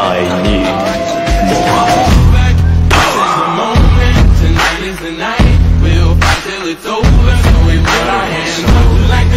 爱你，我。 Tonight is the night. We'll fight till it's over. So we put our hands up like